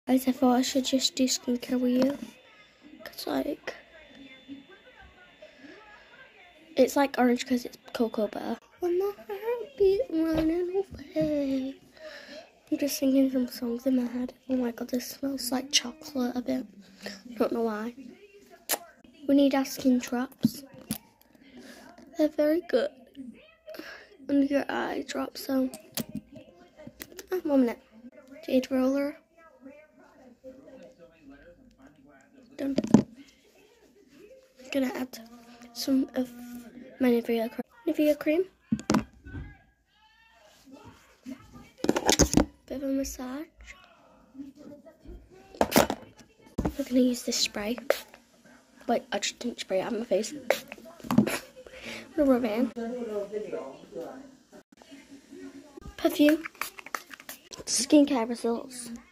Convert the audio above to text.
Guys, I thought I should just do skincare with you. Cause like, it's like orange because it's cocoa butter. When my heart beat running away. I'm just singing some songs in my head. Oh my god, this smells like chocolate a bit. I don't know why. We need our skin drops. They're very good. Under your eye drops, so. 1 minute. Jade roller. Done. I'm gonna add some of my Nivea cream. Bit of a massage. We're gonna use this spray. Wait, I just didn't spray it on my face. I'm gonna rub it in. Perfume. Skincare results.